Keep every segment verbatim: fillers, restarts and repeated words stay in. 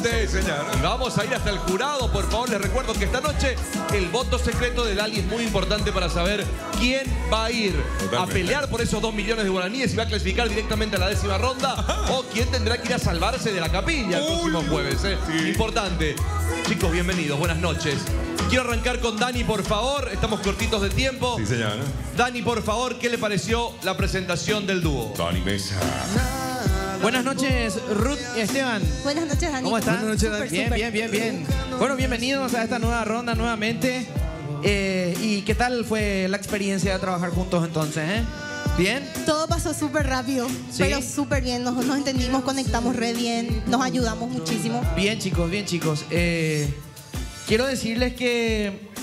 Sí, señor. Y vamos a ir hasta el jurado, por favor. Les recuerdo que esta noche el voto secreto de Lali es muy importante para saber quién va a ir Totalmente. a pelear por esos dos millones de guaraníes y va a clasificar directamente a la décima ronda. Ajá. O quién tendrá que ir a salvarse de la capilla el próximo jueves. ¿eh? Sí. Importante. Chicos, bienvenidos. Buenas noches. Quiero arrancar con Dani, por favor. Estamos cortitos de tiempo. Sí, señor. Dani, por favor, ¿qué le pareció la presentación del dúo? Dani Mesa. Buenas noches, Ruth y Esteban. Buenas noches, Dani. ¿Cómo están? Buenas noches, Dani. Bien, bien, bien, bien. Bueno, bienvenidos a esta nueva ronda nuevamente. Eh, ¿Y qué tal fue la experiencia de trabajar juntos entonces? Eh? ¿Bien? Todo pasó súper rápido, ¿sí? Pero súper bien. Nos, nos entendimos, conectamos re bien, nos ayudamos muchísimo. Bien, chicos, bien, chicos. Eh, quiero decirles que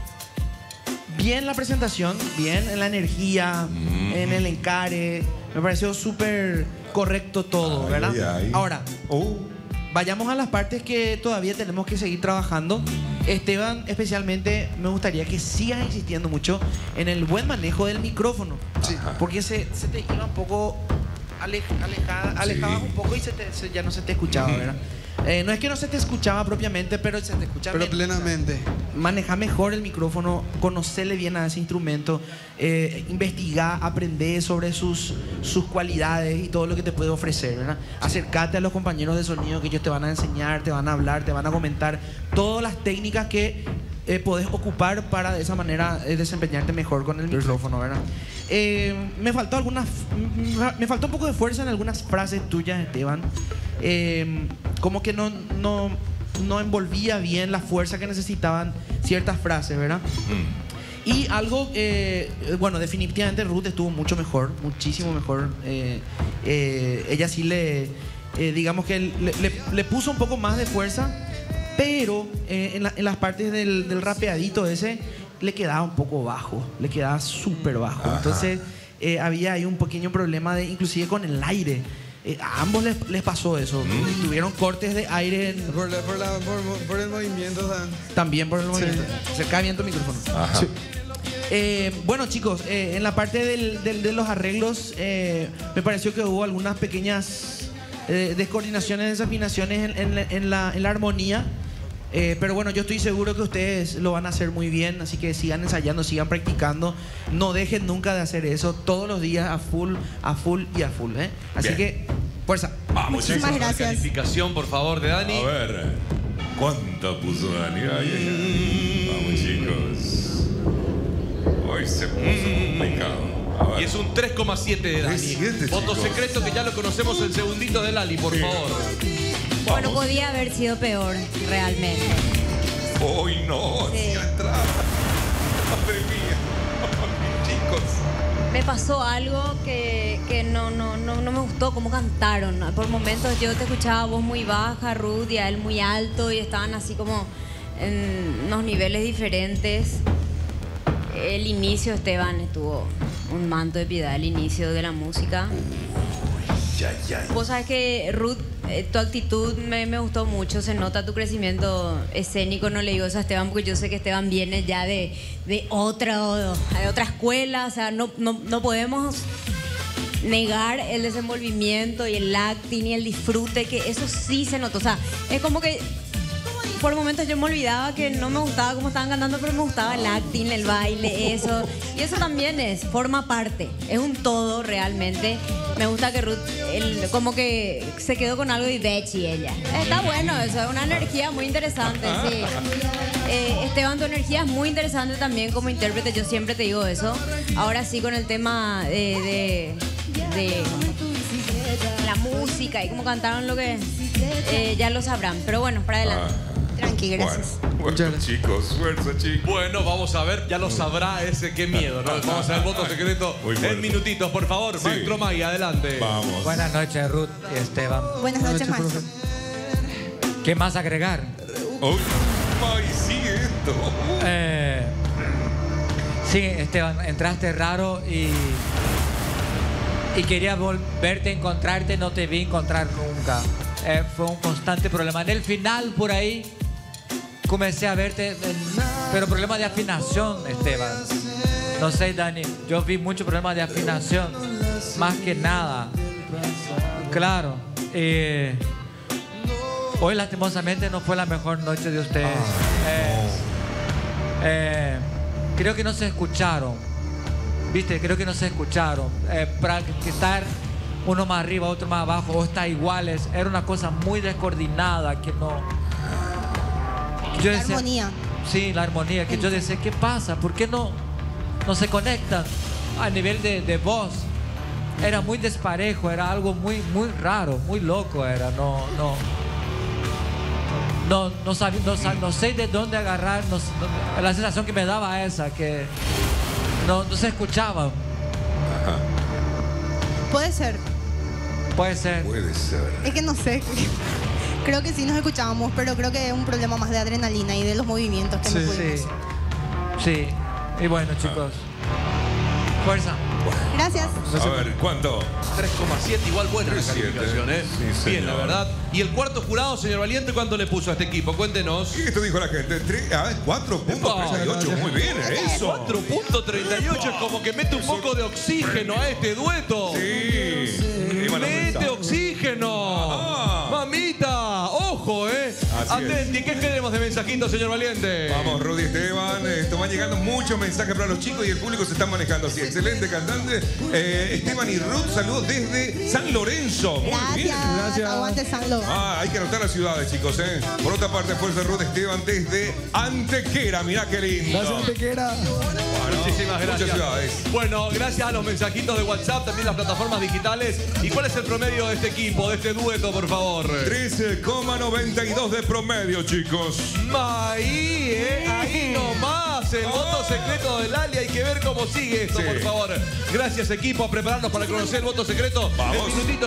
bien la presentación, bien en la energía, mm. en el encare. Me pareció súper correcto todo, ay, ¿verdad? Ay, ay. Ahora, oh. vayamos a las partes que todavía tenemos que seguir trabajando. Esteban, especialmente, me gustaría que sigas insistiendo mucho en el buen manejo del micrófono. Sí. Porque se, se te iba un poco alej, alejada, alejabas sí. un poco y se te, se, ya no se te escuchaba, ¿verdad? Eh, no es que no se te escuchaba propiamente, pero se te escuchaba. Pero bien, plenamente. Maneja mejor el micrófono, conocerle bien a ese instrumento, eh, investigar, aprender sobre sus, sus cualidades y todo lo que te puede ofrecer, ¿verdad? Acércate a los compañeros de sonido que ellos te van a enseñar, te van a hablar, te van a comentar todas las técnicas que eh, podés ocupar para de esa manera eh, desempeñarte mejor con el micrófono, ¿verdad? Eh, me faltó algunas, me faltó un poco de fuerza en algunas frases tuyas, Esteban. Eh, como que no, no, no envolvía bien la fuerza que necesitaban ciertas frases, ¿verdad? Mm. Y algo, eh, bueno, definitivamente Ruth estuvo mucho mejor, muchísimo mejor. Eh, eh, ella sí le, eh, digamos que le, le, le puso un poco más de fuerza, pero eh, en, la, en las partes del, del rapeadito ese le quedaba un poco bajo, le quedaba súper bajo. Ajá. Entonces eh, había ahí un pequeño problema de, inclusive con el aire. Eh, a ambos les, les pasó eso. Mm. Tuvieron cortes de aire. En... Por, la, por, la, por, por el movimiento. O sea... También por el movimiento. Sí. Acerca bien tu micrófono. Ajá. Sí. Eh, bueno, chicos, eh, en la parte del, del, de los arreglos, eh, me pareció que hubo algunas pequeñas eh, descoordinaciones, desafinaciones en, en, en, la, en la armonía. Eh, pero bueno, yo estoy seguro que ustedes lo van a hacer muy bien, así que sigan ensayando, sigan practicando, no dejen nunca de hacer eso, todos los días a full, a full y a full, ¿eh? Así bien. que, fuerza. Vamos, muchísimas gracias. La calificación, por favor, de Dani. A ver, ¿cuánto puso Dani? Ay, ay, ay. Vamos, chicos. Hoy se puso complicado. Y es un tres coma siete de Dani. siete, Voto chicos. secreto que ya lo conocemos el segundito de Lali, por sí. favor. Bueno, podía haber sido peor, realmente. Hoy no, sí. atrás. Madre mía. Chicos. Me pasó algo que, que no, no, no, no me gustó cómo cantaron. Por momentos yo te escuchaba voz muy baja, Ruth, y a él muy alto, y estaban así como en unos niveles diferentes. El inicio, Esteban, estuvo un manto de piedad, el inicio de la música. Ya, ya. Vos sabés que, Ruth, eh, tu actitud me, me gustó mucho, se nota tu crecimiento escénico. No le digo eso a Esteban porque yo sé que Esteban viene ya de, de, otra, de otra escuela, o sea, no, no, no podemos negar el desenvolvimiento y el acting y el disfrute, que eso sí se notó. O sea, es como que por momentos yo me olvidaba que no me gustaba cómo estaban cantando, pero me gustaba el acting, el baile, eso. Y eso también es, forma parte, es un todo realmente. Me gusta que Ruth, el, como que se quedó con algo de Bechi ella. Está bueno eso, es una energía muy interesante, sí. Eh, Esteban, tu energía es muy interesante también como intérprete, yo siempre te digo eso. Ahora sí, con el tema de, de, de la música y cómo cantaron lo que eh, ya lo sabrán. Pero bueno, para adelante. Tranqui, gracias. Bueno, bueno chicos, fuerza, chicos. Bueno, vamos a ver, ya lo sabrá ese qué miedo, ¿no? Vamos a ver el voto secreto en minutitos, por favor. Sí. Maestro Magui, adelante. Vamos. Buenas noches, Ruth y Esteban. Buenas noches, maestro. ¿Qué más agregar? Oh, Magui, sigue esto. Eh, sí, Esteban, entraste raro y... Y quería volverte a encontrarte, no te vi encontrar nunca. Eh, fue un constante problema. En el final, por ahí... Comencé a verte, pero problemas de afinación, Esteban. No sé, Dani, yo vi muchos problemas de afinación, más que nada. Claro. Eh, Hoy lastimosamente no fue la mejor noche de ustedes. Ah, Eh, eh, creo que no se escucharon. Viste, creo que no se escucharon. Eh, para estar uno más arriba, otro más abajo, o estar iguales, era una cosa muy descoordinada que no. Yo La decía- armonía. Sí, la armonía. Que yo decía, ¿qué pasa? ¿Por qué no, no se conectan a nivel de, de voz? Era muy desparejo, era algo muy, muy raro, muy loco era. No, no. No, no, sabía, no, sab- no sé de dónde agarrar. No, no- la sensación que me daba esa, que no, no se escuchaba. Puede ser. Puede ser. Puede ser. Es que no sé. Creo que sí nos escuchábamos, pero creo que es un problema más de adrenalina y de los movimientos que Sí. no Sí. pudimos. Sí. Y bueno, chicos. Fuerza. Gracias. A ver, ¿cuánto? tres coma siete, igual buena la tres coma siete, calificación, ¿eh? sí, Bien, la señor. verdad. Y el cuarto jurado, señor Valiente, ¿cuánto le puso a este equipo? Cuéntenos. Y esto dijo la gente. Tres- ah, cuatro punto treinta y ocho. Muy bien, eso. cuatro punto treinta y ocho es como que mete un poco de oxígeno a este dueto. Sí. Iban los ¡Mete mensajes. oxígeno! Ajá. ¡Mamita! ¡Ojo, eh! Así es. Atenti, ¿qué queremos de mensajitos, señor Valiente? Vamos, Rudy Esteban. Esto van llegando muchos mensajes para los chicos y el público se está manejando así. Excelente cantante. Eh, Esteban y Ruth, saludos desde San Lorenzo. Muy bien. Gracias. Gracias. Aguante Sanlo. Ah, hay que anotar las ciudades, chicos, ¿eh? Por otra parte, Fuerza Ruth Esteban desde Antequera. Mirá qué lindo. Gracias, Tequera. Bueno, Muchísimas gracias. Muchas ciudades. Bueno, gracias a los mensajitos de WhatsApp, también las plataformas digitales. ¿Y cuál es el promedio de este equipo, de este dueto, por favor? trece coma noventa y dos de promedio, chicos. Ahí, eh, ahí nomás, el voto secreto del Ali. Hay que ver cómo sigue esto, Sí. por favor. Gracias, equipo, a prepararnos para conocer el voto secreto. Vamos. El minutito